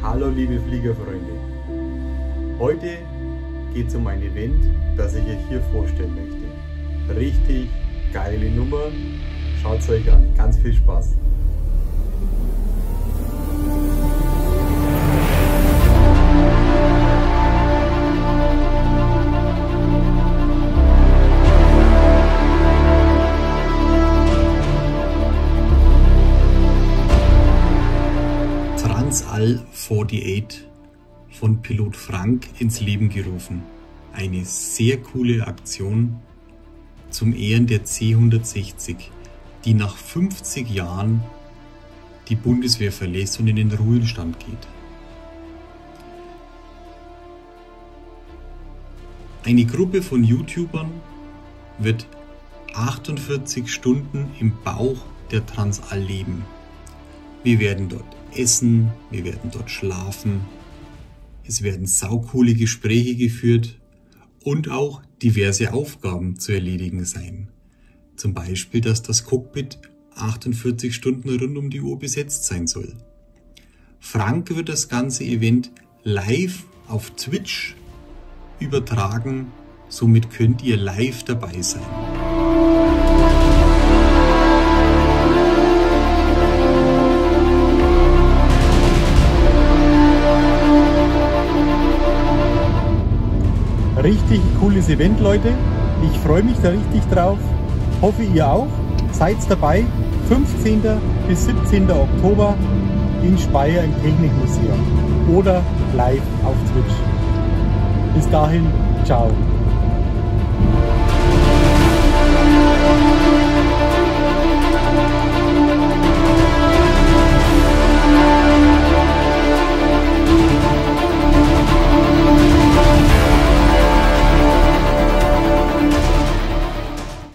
Hallo liebe Fliegerfreunde, heute geht es um ein Event, das ich euch hier vorstellen möchte. Richtig geile Nummer, schaut es euch an, ganz viel Spaß. Transall 48 von Pilot Frank ins Leben gerufen. Eine sehr coole Aktion zum Ehren der C-160, die nach 50 Jahren die Bundeswehr verlässt und in den Ruhestand geht. Eine Gruppe von YouTubern wird 48 Stunden im Bauch der Transall leben. Wir werden dort essen, wir werden dort schlafen, es werden saucoole Gespräche geführt und auch diverse Aufgaben zu erledigen sein. Zum Beispiel, dass das Cockpit 48 Stunden rund um die Uhr besetzt sein soll. Frank wird das ganze Event live auf Twitch übertragen, somit könnt ihr live dabei sein. Richtig cooles Event, Leute. Ich freue mich da richtig drauf. Hoffe ihr auch. Seid dabei. 15. bis 17. Oktober in Speyer im Technikmuseum oder live auf Twitch. Bis dahin, ciao.